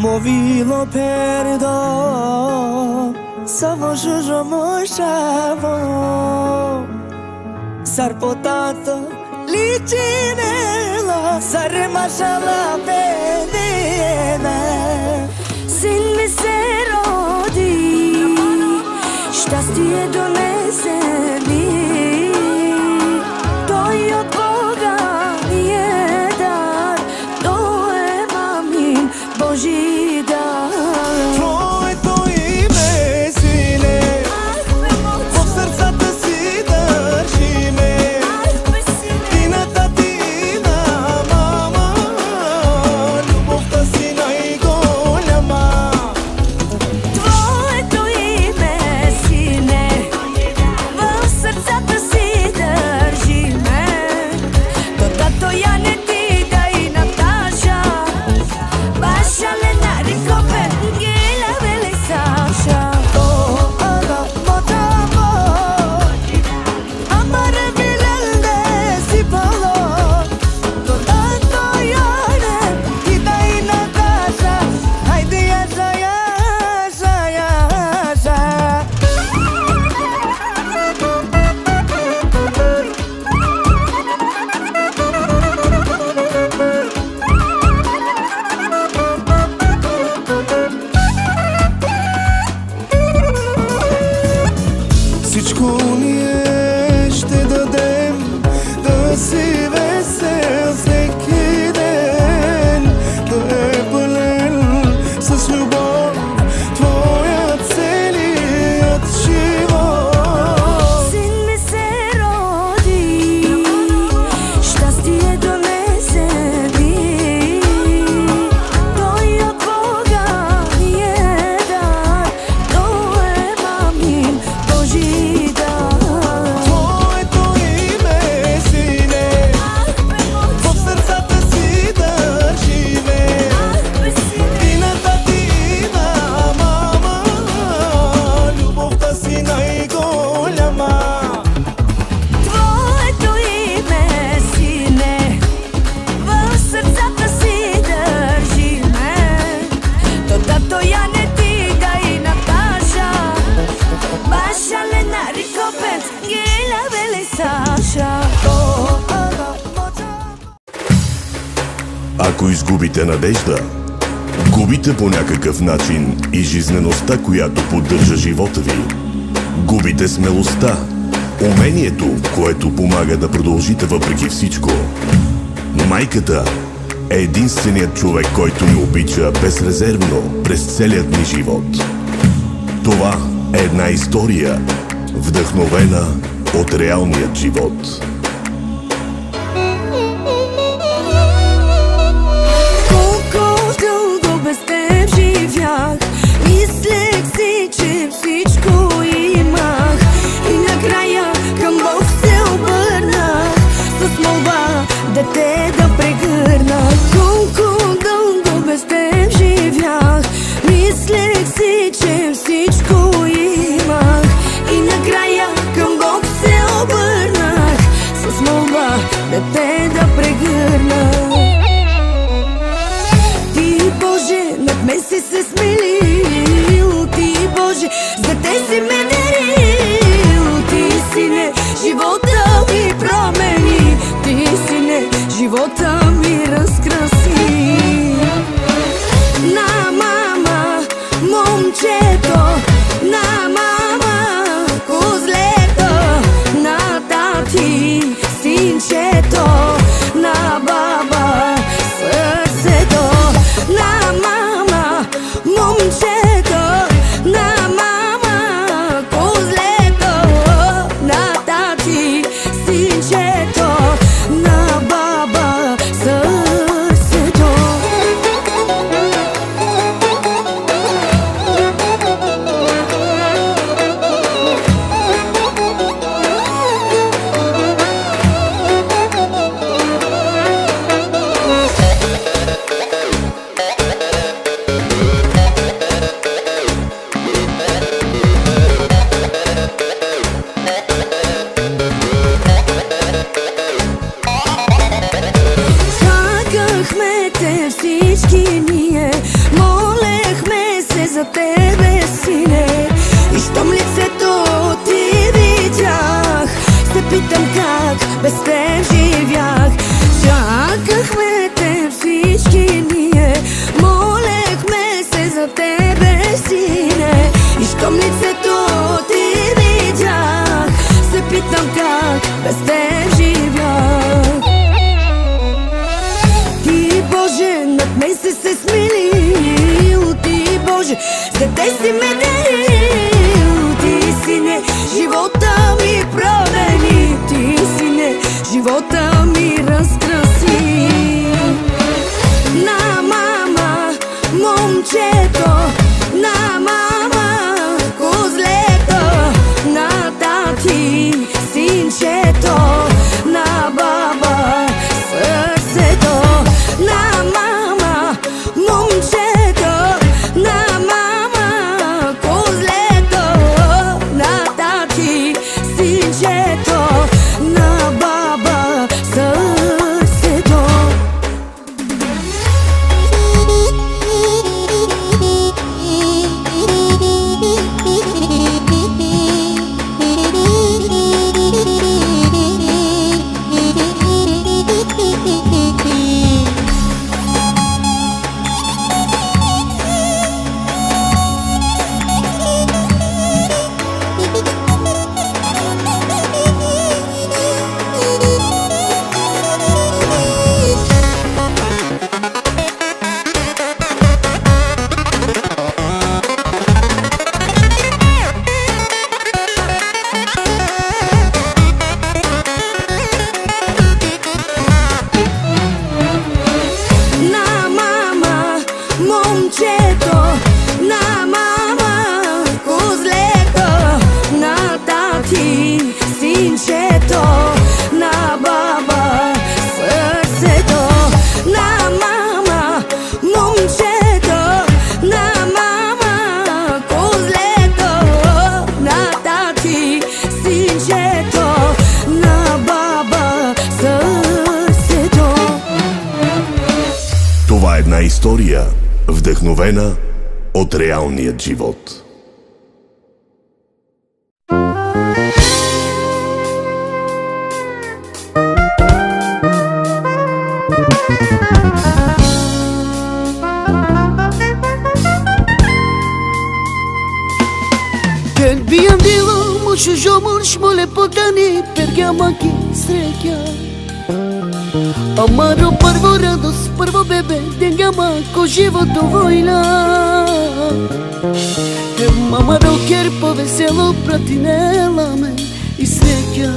Movilo perdo Savo shujo moshavo Sar potato licinelo Sare mashala pedene Sin mi se rodi Šťastie donese mi To je od Boga je dar To je mamin Boží dar Твоето име, сине В сърцата си държиме Тината ти на мама Любовта си най-голяма Твоето име, сине В сърцата си държиме То тато Яне ти да и Наташа Баша Лена Рикопе Гела Вели Саша То ага мотаво Амаре вилелде си пало То тато Яне ти да и Наташа Хайде яжа, яжа, яжа Всичко ние ще дадем Да си весел всеки ден Да е пълен с любов Твоят целият живот Син ми се роди Щастие донесе ми Той от Бога е дар То е мамин Божи дар Твоето име, сине В сърцата си държиме Тината ти на мама Любовта си най-голяма Твоето име, сине В сърцата си държиме То тато Яне ти да и Наташа Баша Лена Рикопен Гела Вели Саша То ага мотаво Ако изгубите надежда, губите по някакъв начин и жизнеността, която поддържа живота ви. Губите смелостта, умението, което помага да продължите въпреки всичко. Майката е единственият човек, който ни обича безрезервно през целият ни живот. Това е една история, вдъхновена от реалният живот. Колко дълго без теб живях Мислех си, че всичко имах И накрая към Бог се обърнах С молба дете да прегърна Колко дълго без теб живях Мислех си, че всичко имах И накрая към Бог се обърнах С молба дете да прегърна Ти, Боже, над мен си се смилил Ти, Боже, за те си ме дарил Ти, Сине, живота ми промени Ти, Сине, живота ми разкраси На мама, момчето На мама, козлето На тати, синчето без теб живях. Чакахме те всички ние, молехме се за тебе, сине. И щом лицето ти видях, се питам как без теб живях. Ти, Боже, над мен си се смилил, ти, Боже, за те си ме дарил. Ти, Сине, живота ми промени, ти, Сине, живота ми разкраси. На мама, момчето, на мама, козлето, на тати, синчето, на баба, сърцето. На мама, момчето, на мама, козлето, на тати, синчето, на баба, сърцето. На мама, момчето, на мама, козлето, на тати, синчето, на баба, сърцето. На мама, момчето, на мама, козлето, на тати, синчето, на баба, сърцето. Това е една история, вдъхновена от реалният живот. Quel bien vivo, mucho yo mole potani, pergiama ki srekia. Amaro prvo radost, prvo bebe, dengama ko životu vojna. Amaro kerpo veselo pratinela me i srekia.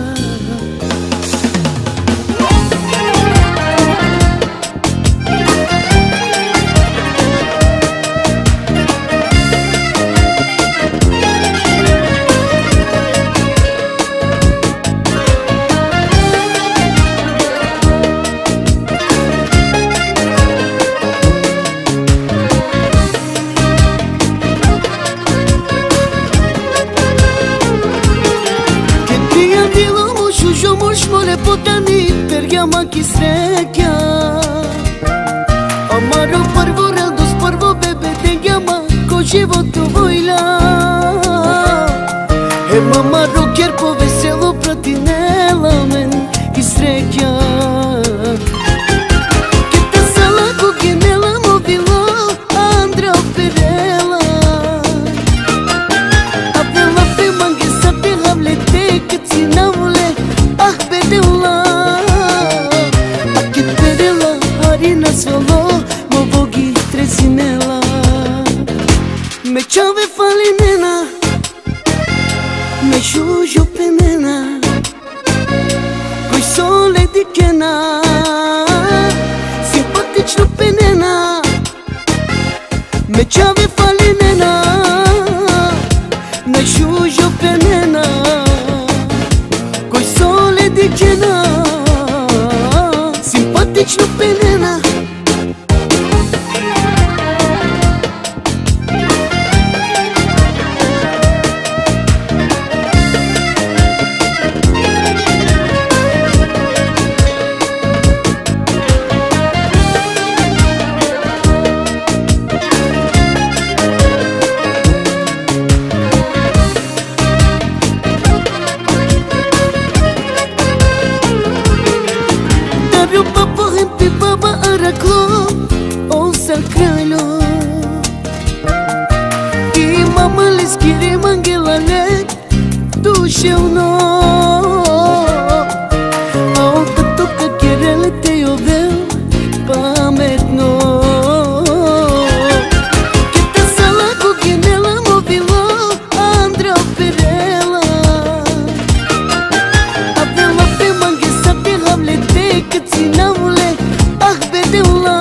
Mole potani, pergiama ki srekia. Amaro prvo radost, prvo bebe, dengama ko životu vojla. Amaro kerpo veselo pratinela men i srekia. Kita sala ko genela movilo, Andra operela. Apela pe mangesa te havlete, katsina vole. Ah bedela, akit bedela, harina svelo, movogi tresinela. Me chave falinena, me shujo penena, koi sole dikena, simpatično penena. Me chave falinena, me shujo penena. Dikena, simpatično penena. cielo I mamă le schire manghelale duše uno Ao като kakерele te joveu pametno Kita sala kuginela movilo Andra Perela Avela pe manghesa te hamlete Câținavule ah bedeula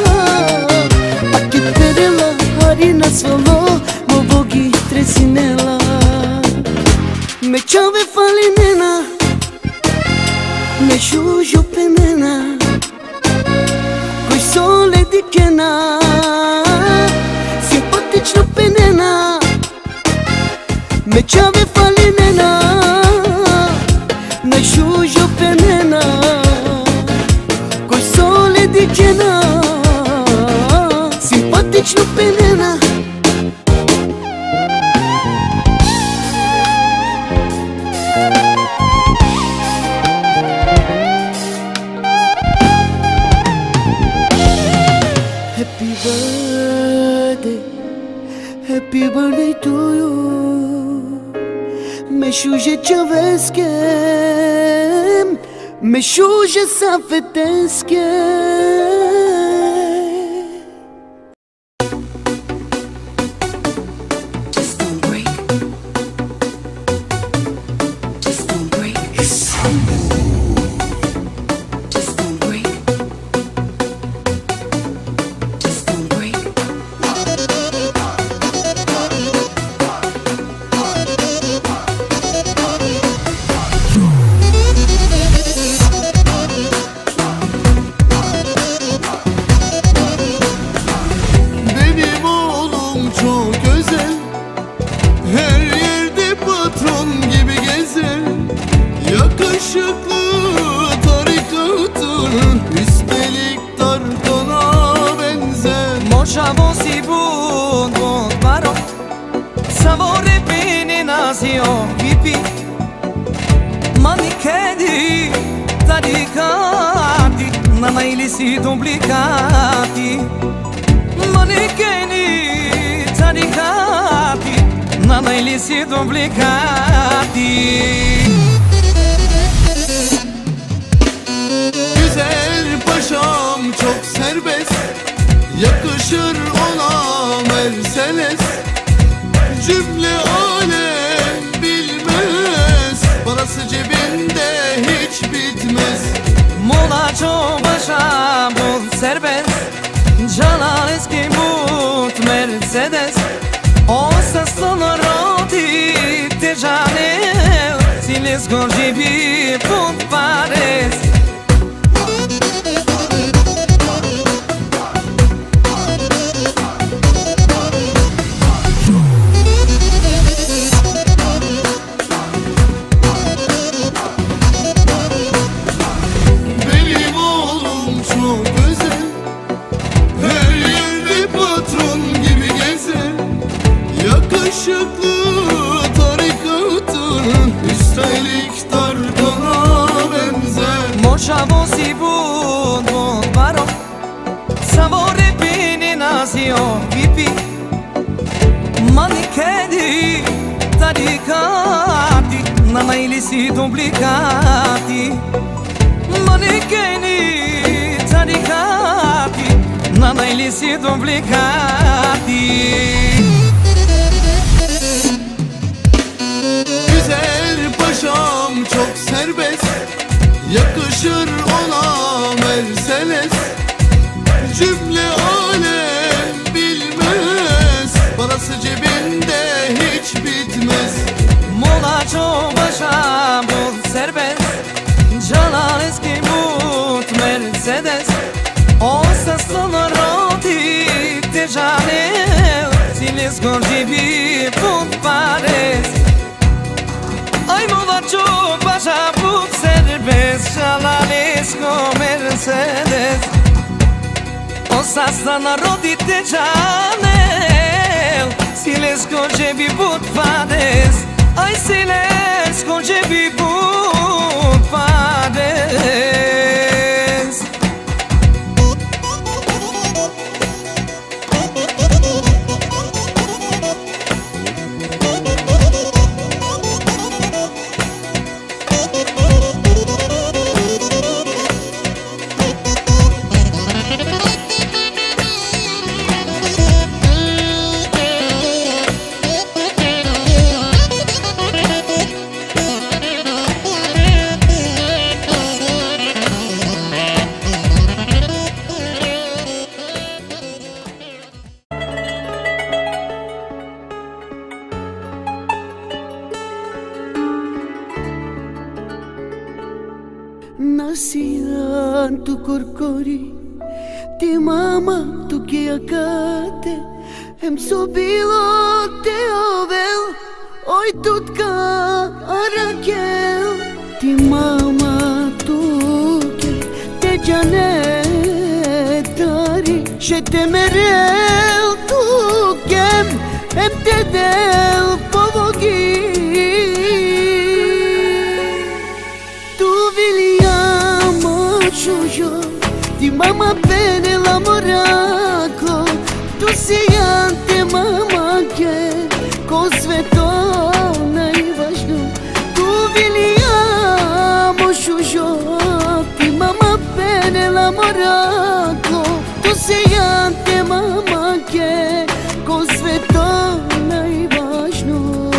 Akit Perela harina svalo Mobogi tresinela Me chove falinena Me shujo penena Coi sole di kena Simpatično penena Me chove falinena Me shujo penena Coi sole di kena Simpatično penena Happy birthday to you Me shuje čoveskem Me shuje safeteskem Just don't break. Just don't break. Just don't break. Just don't break. Benim oğlum çok özel Her yerde patron gibi gezer Yakışıklı tarikatır Üstelik Tarkan'a benzer Moșavo si bun, bun baro Savore bene nasio pipi Manikedi, taricati Nana ilisi duplicati Manikedi, taricati Nana ilisi duplicati Güzel paşam çok serbest Yakışır ona Mercedes Cümle alem bilmez Parası cebinde hiç bitmez Mulačo baša bun serbest Đalaneski mut Mercedes Osta slonaroti te žanel Cile zgorđivi pun pares Benim oğlum çok özel Her yerde patron gibi gezer Yakışıklı tarikatır Üstelik Tarkan'a benzer Moșavo si bun, bun baro Savore bene nasio pipi Manikedi, taricati Nana ilisi duplicati Manikedi, taricati Nana ilisi duplicati Güzel paşam çok serbest Yakışır ona Mercedes Cümle alem bilmez Parası cebinde hiç bitmez Mulačo baša bun serbest Đalaneski mut Mercedes Osta slonaroti te žanel Cile zgorđivi pun pares Aj mulačo baša bun serbest Đalanesko Mercedes Osta slonaroti te žanel Cile zgorđivi pun pares Aj cile zgorđivi pun pares Nasiran tu corcori Ti mama tu che acate Em sobilo te ovel Oj tutka arakel Ti mama tu che te janetari She te merel tu kem Em te del povogi Ti mama bene la morako Tu si ante mama ke Ko sveto najvažno Tu viliamo šužo Ti mama bene la morako Tu si ante mama ke Ko sveto najvažno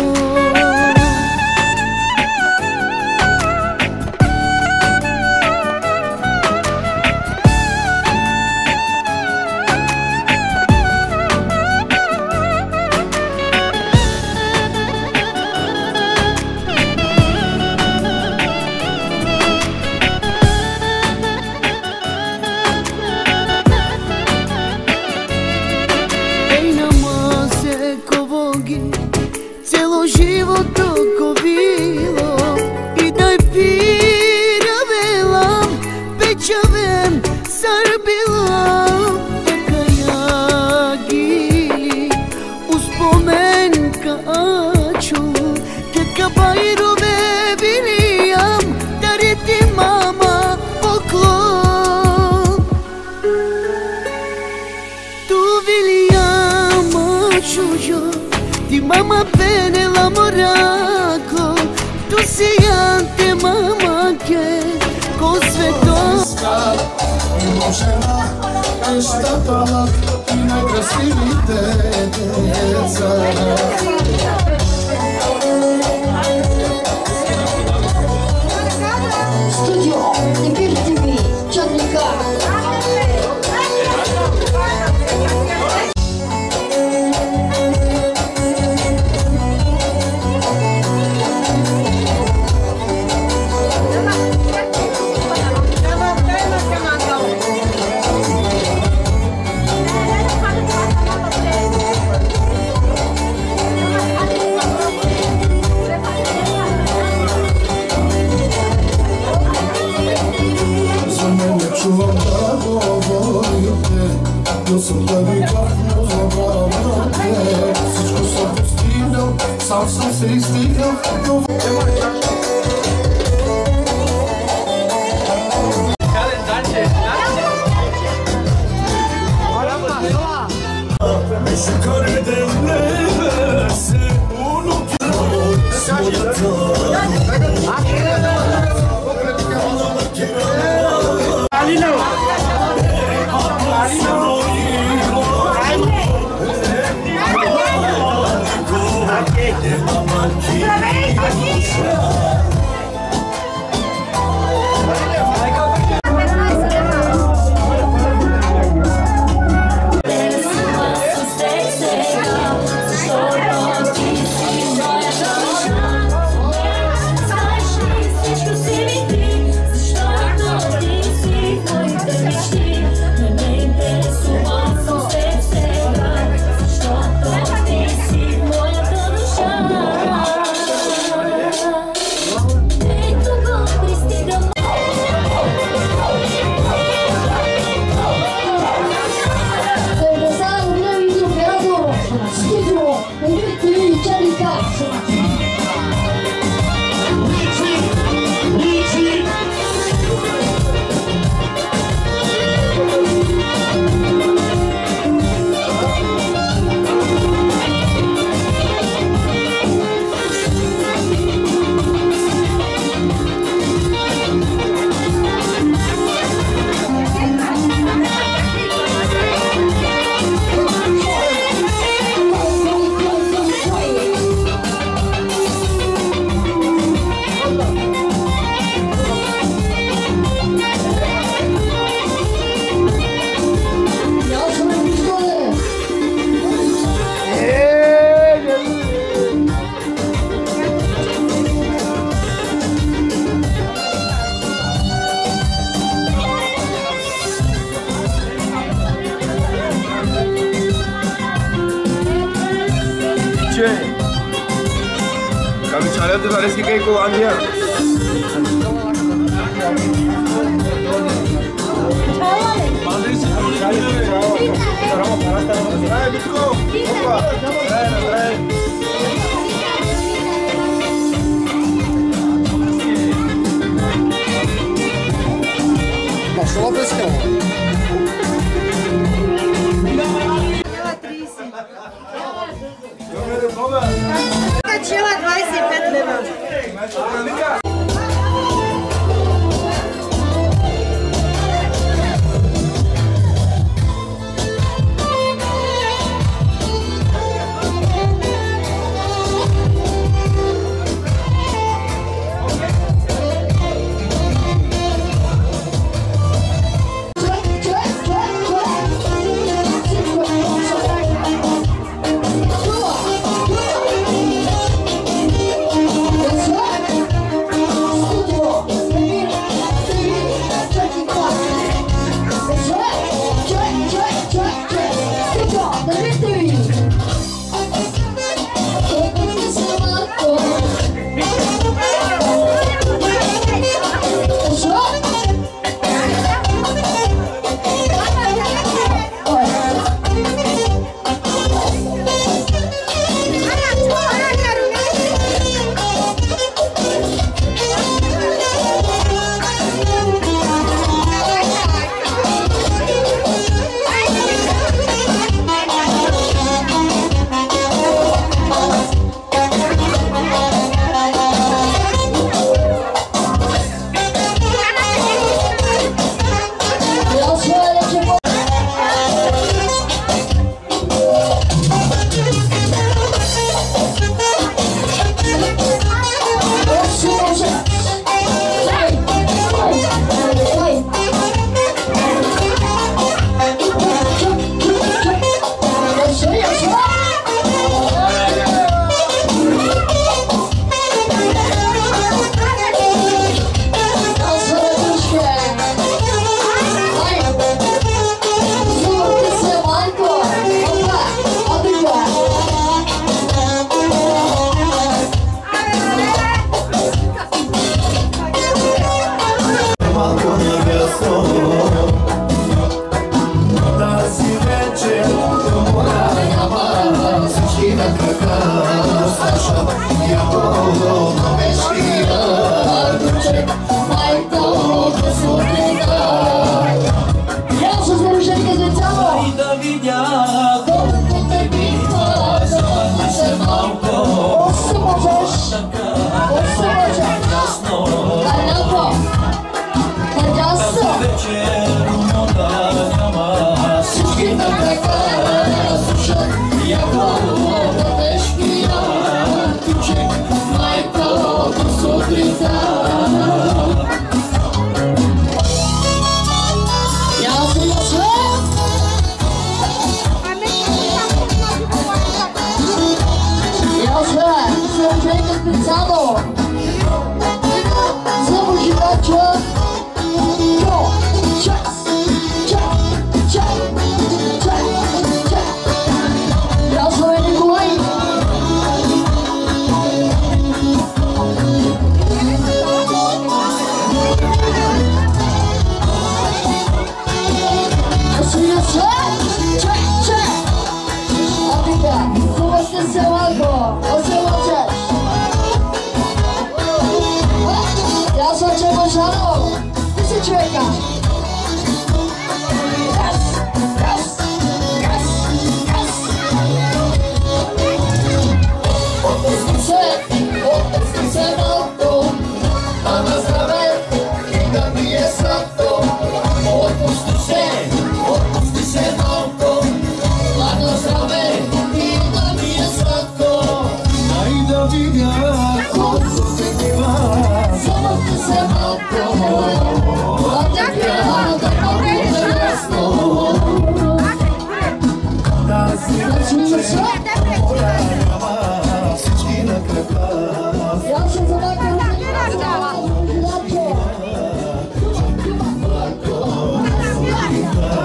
Celo život oko bilo I daj piravelam Pečavem sarbilam Eka ja gili Uspomenka aču Keka bajrove bilijam Dar je ti mama poklon Tu vilijam ačuđo Ti mama bene la morako Tu si ante mama ke Ko sveto I možena Ešta palak I najkrasivite djeca Studio Nipir TV Čadnika Čuvam da govorite Bio sam da vi kako zabavate Всичко sam постигнал Сам sam se изтигнал Aqui. Че? Камичаля ти варески кай Холандия. Пошла връзка. Качела 25 лева.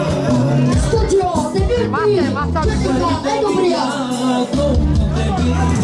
Mata,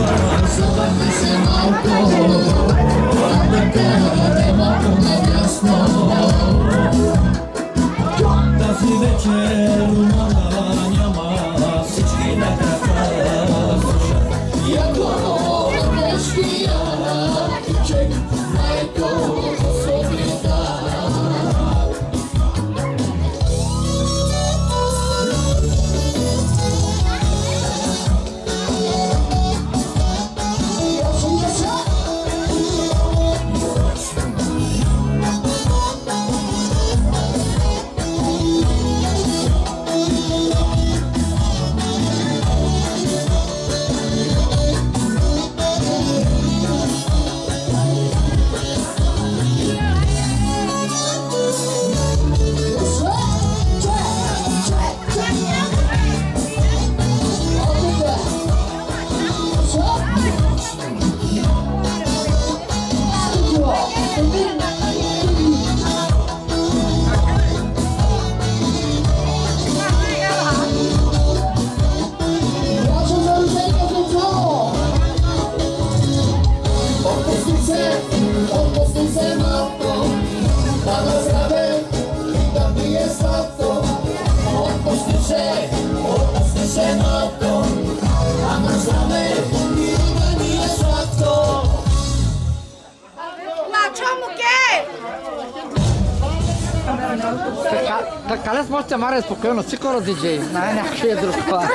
Къде можете мара спокойно, сикора диджей, някакви друг това.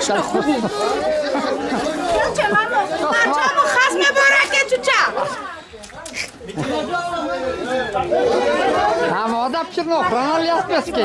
Чуче, мамо, начамо хасме бараке, чуча! Ама ода пчерно, охрана ли аз пески?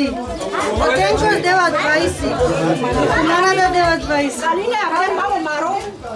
20. Atenția deva 20. Nada deva 20. Aline, avem malo maro.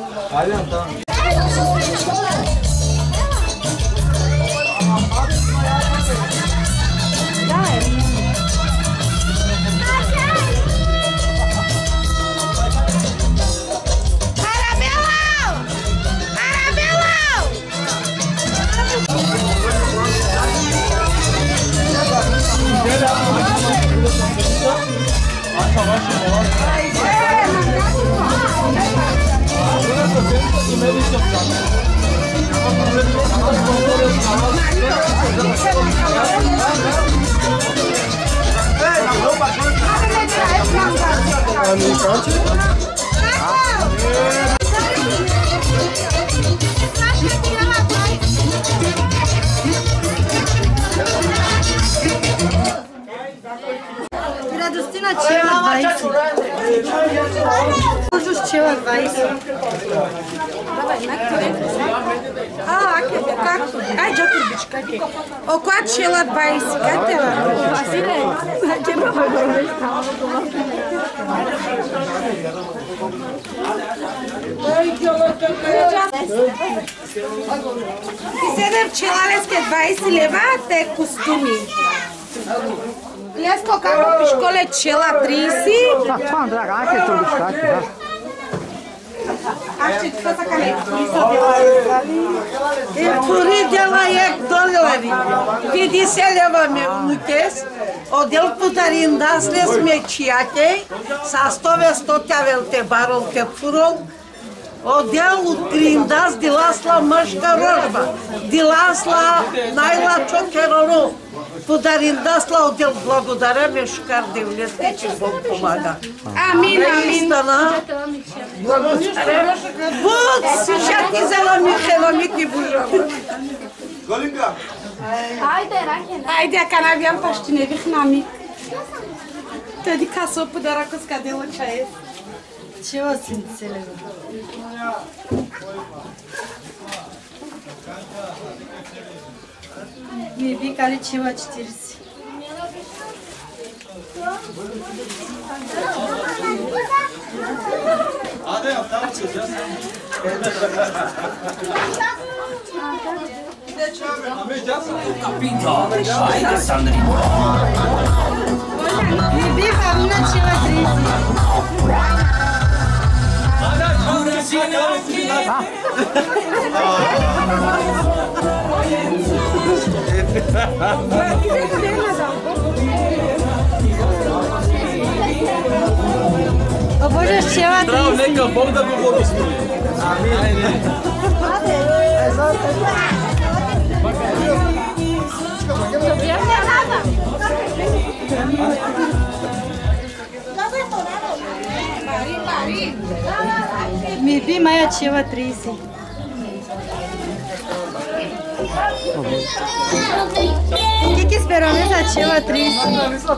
Radostina ceva 20. Možeš ceva 20. Aj, Džokurbička. Okva cela 20. Katela. Vasile. Ti sedem čelaleske 20 leva, te kostumi. Lesko kako piškole čela 30. Pan draga, ajde to biškati, da. Puri dela $1. 50 leva me unutes. Odel putarin das les me čiate. Sa 100 velte barol te purol. Odel utrindas dilasla mășcă roșba. Dilasla naila čokeronu. Подаринdas la odel благодаря мешкар девлетки, че Бог помага. Амин, амин. Вот, сейчас ти взела Михайловник Бужова. Голинка. Айде, că n-aveam paștine, vihnami. Tădi ca să o pădăracu scadelă ce e. Ce o să înțeleg? Bibi care ceva citirisi. Bibi hamna ceva trisi. Obožaš ceva trisi. Zdravo, neka Bog da bi vodu stuje. Amin. Mi bi Maja ceva 30. Que esperança ceva 30.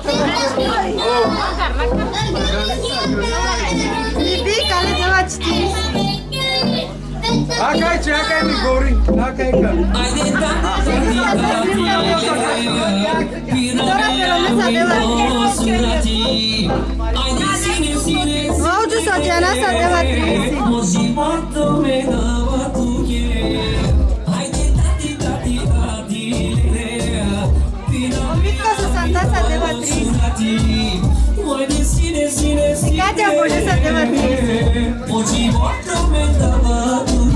Mi bi cale ceva 30. Acai mi gori. Acai ca. Aude só de ana sa deva 30. Omitko sa santa sa deva 30. Cadê a bolha sa deva 30?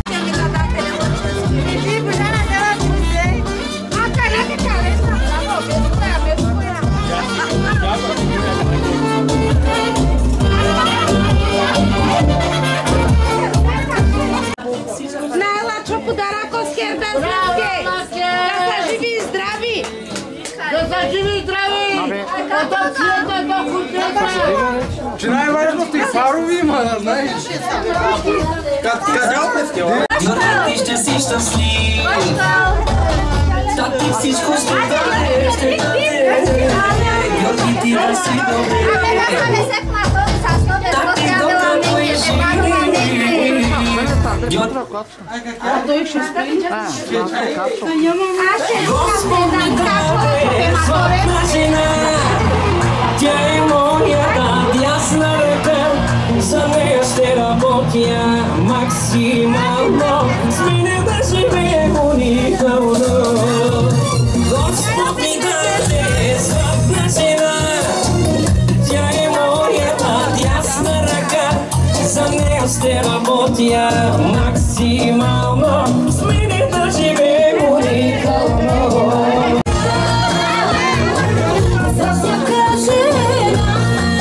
Че най-важно ти фарови има, да знаеш. Къде опетки? Ти ще си щастлив. Да ти всичко ще даде, ще даде. Георги ти да си добре. Да ти добре твои жили. А той ще стои? Господи, дай златна жена. максимално с мене да живее уникално. Господ ми даде златна жена, тя е моята дясна ръка, за нея ще работя максимално, с мене да живее уникално. За всяка жена,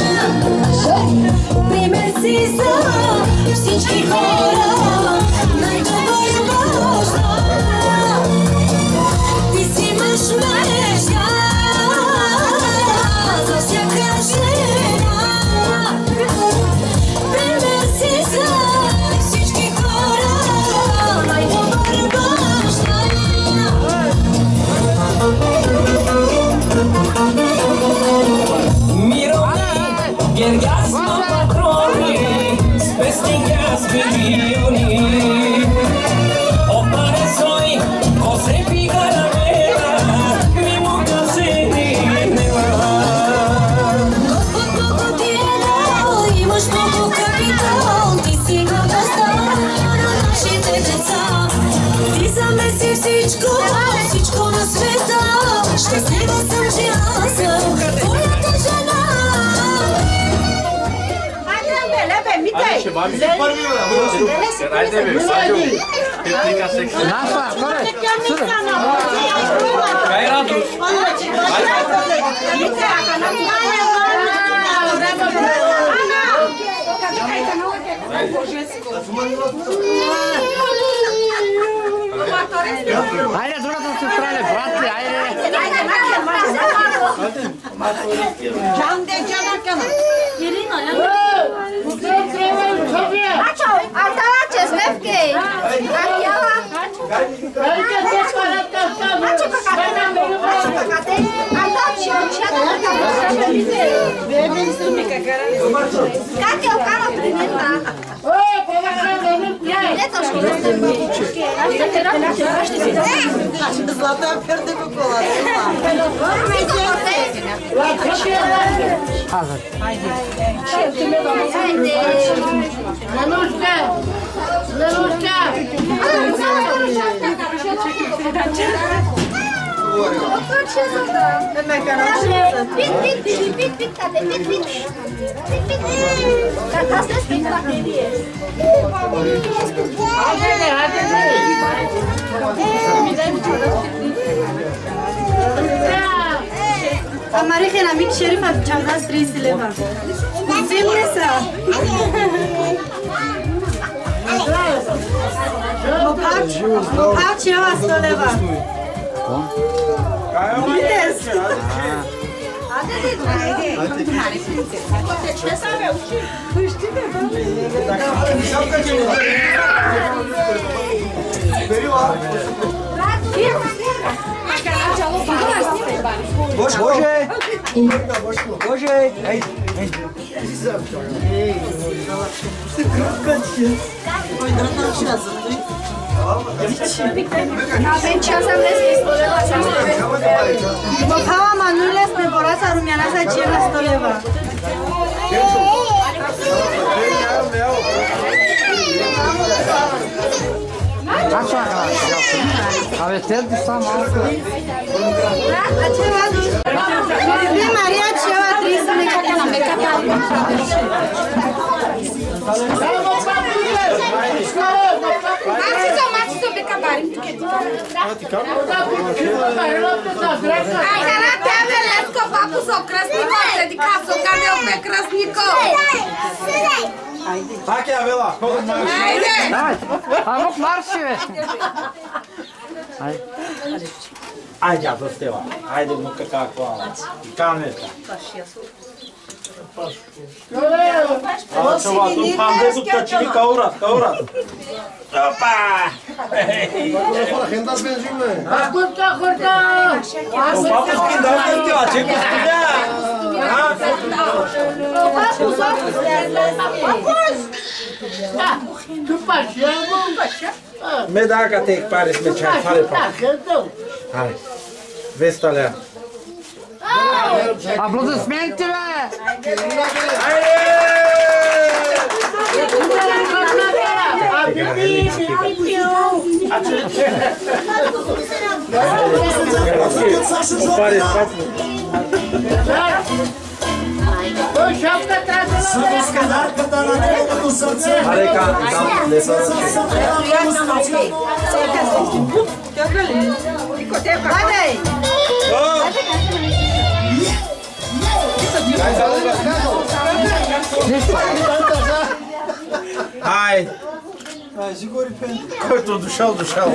пример си за всички хора, най-добър баща. Ти си мъж мечта, за всяка жена, пример си за всички хора, най-добър баща. Мирови, гергасма патрони, спести газ милиони. Опаре сой, косе пига на вера, мимо гасени нева. Господ много ти е дал, имаш много капитал, ти си гордостта на нашите деца. Ти замеси всичко, всичко на света, щастлива съм, че аз съм твоята жена. Айде, ще баби си първи, бе! Айде, бе, Саджо! Петрика секси. Наша, коре! Кай радост! Айде, другата сестра, ле, брат ли, айде! Злата перде по колата. Амарихе на мик шерифа чавдас 30 лева. Вземне са. Мопач ева 100 лева. Видес. Боже! Боже! Ей! Мопава манулес ме бораса румяна за чена 100 лева. Абе, седи са малко. Би Мария чева 30 Macizo bekabarim Ajde na tebe Lesko, papu so krasnikov, sedi kaso, kada je opet krasnikov. Hakke, Avela! Ajde! Ajmo marši, ve! Ajde, ja dosteva. Ajde, nuka kakva. Kameta. Čova, tu pamdesu točili kaurat. Opa! Hendas benzime. Kurta! Papu skindavke ti açık üstüne. Me da ka tek pares me çay fare pa. Hai. Vestalea. Аплодисменти, бе! Само с кадарката на неговото сърце. Ай! Който дошъл.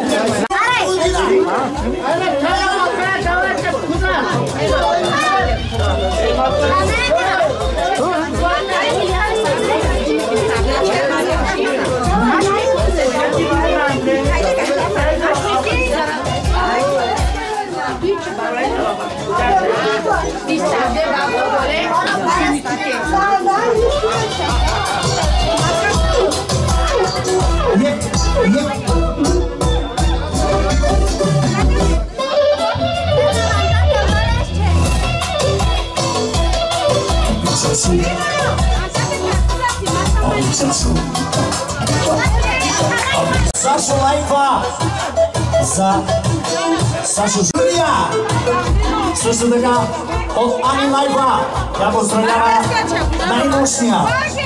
Сашо лайква за Сашо Жулия. Също така от Ани лайква. Тя поздравява най-нощния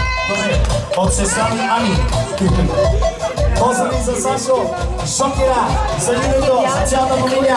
от сестра ми Ани. Поздрави за Сашо, Шокера, за Лилето, за цялата фамилия.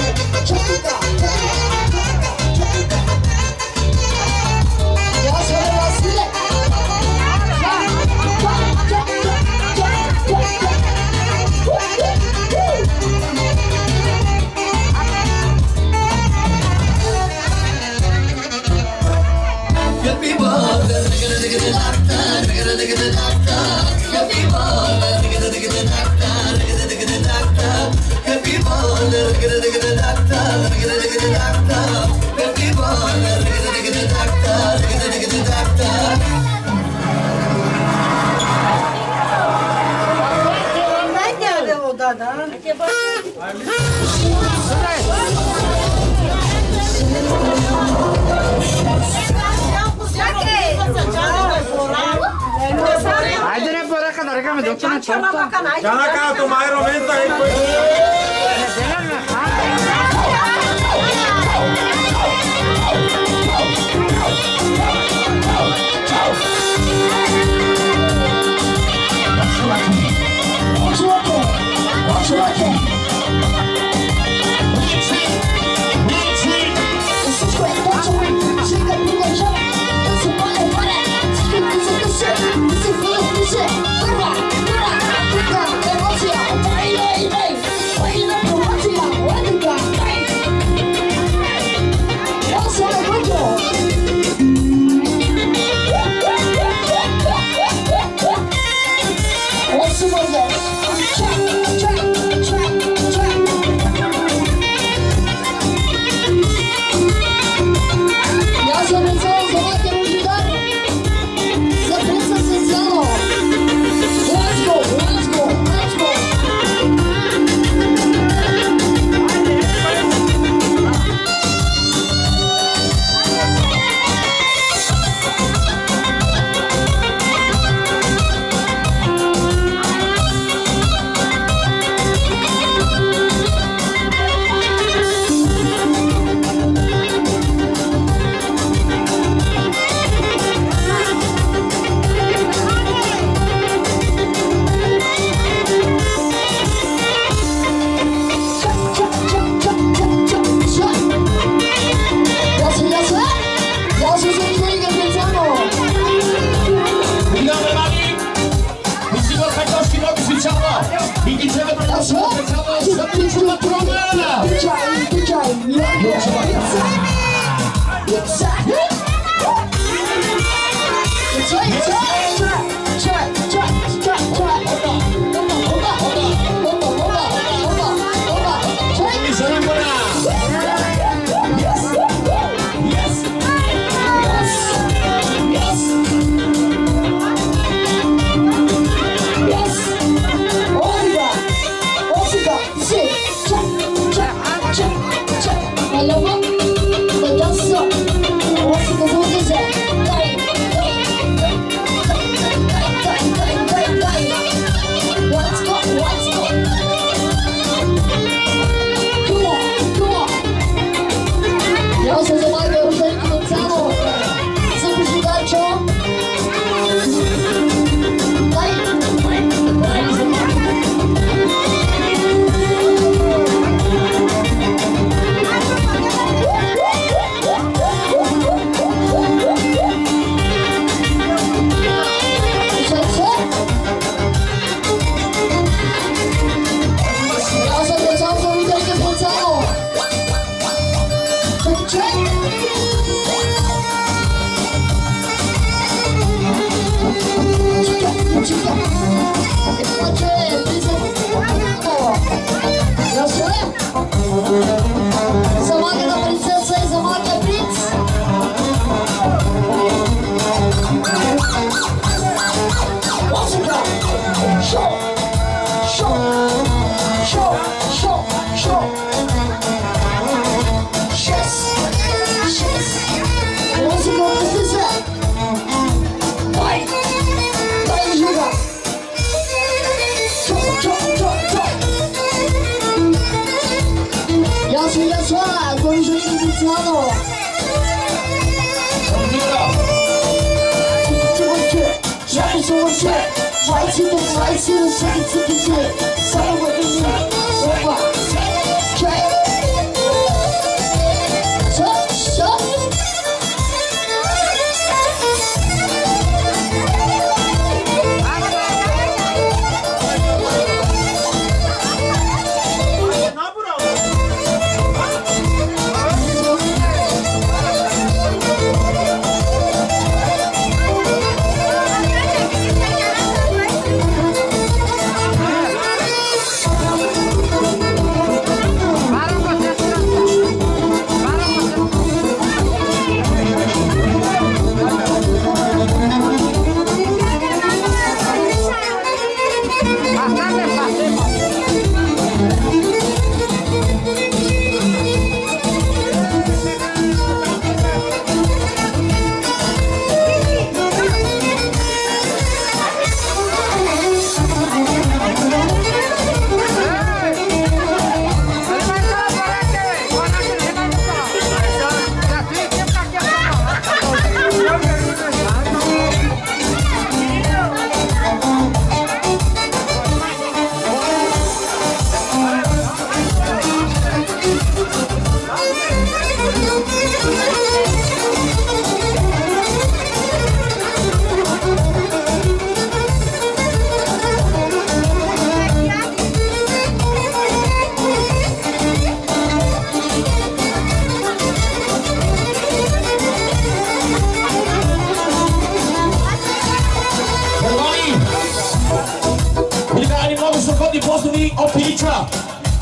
Yes, Хайде не поръка да рекаме доктор на чорта. Тя накарато майро мента и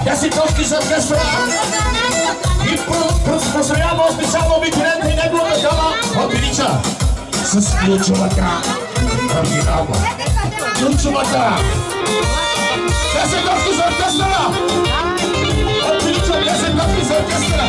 Ясиковски с оркестра и поздравява специално обиколента и неговата дама от Илича с ключовата оригинална. Ключовата! Ясиковски с оркестра! От Илича Ясиковски с оркестра!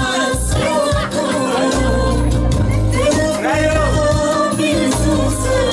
Iisuse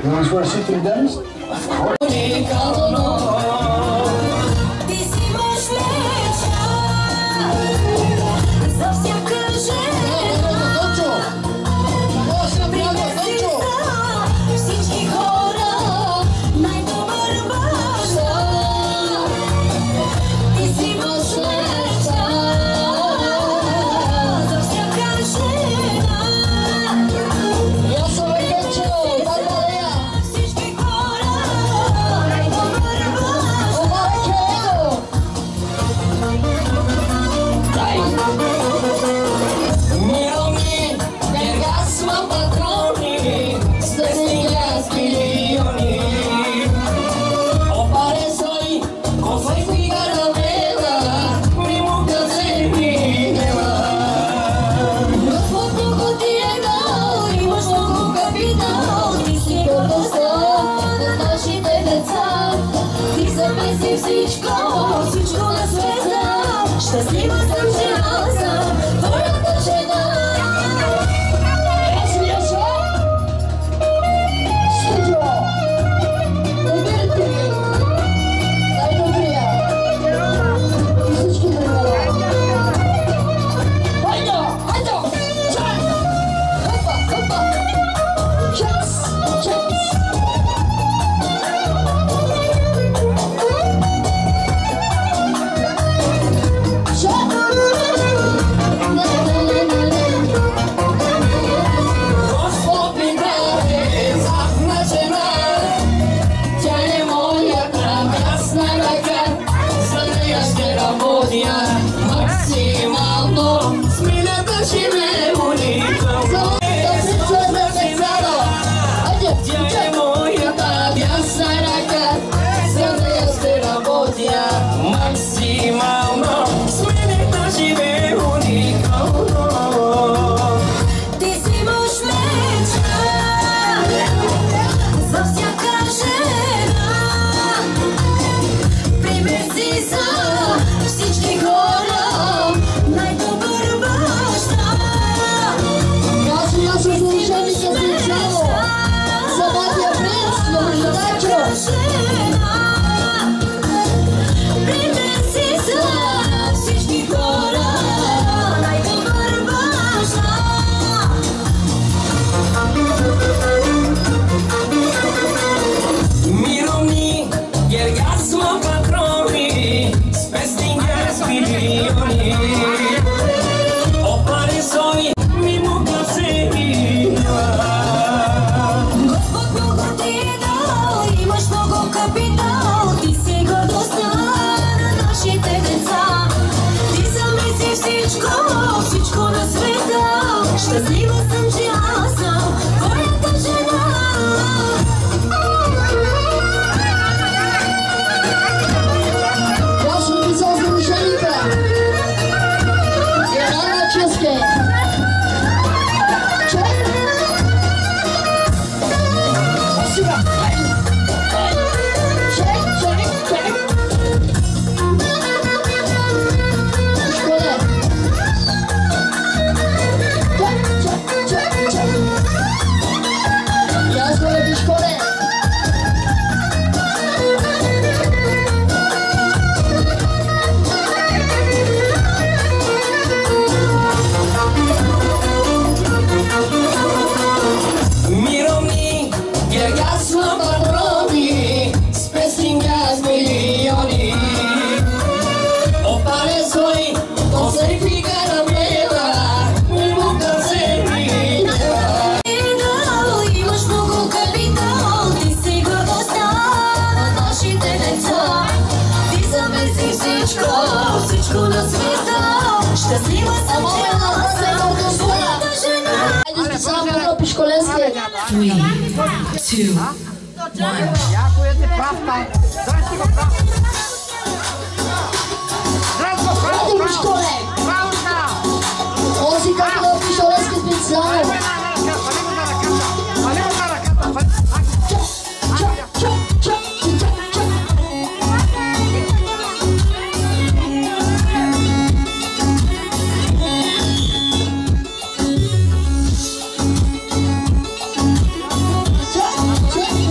Ladies want to sit through Dennis? Of course. Check.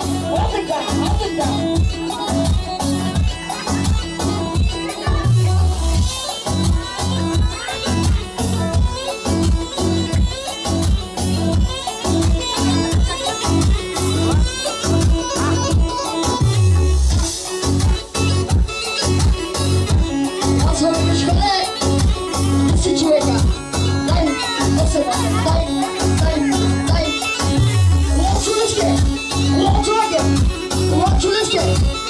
Watch this game.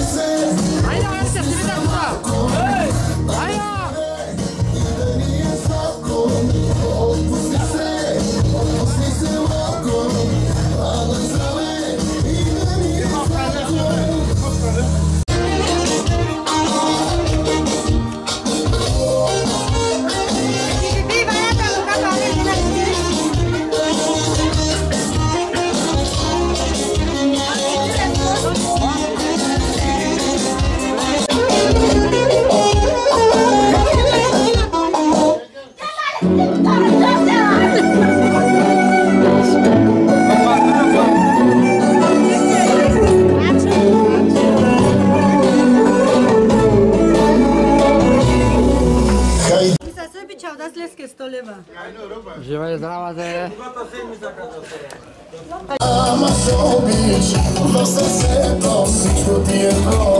Живей здрава те! Ама се обич, в сърцето всичко ти е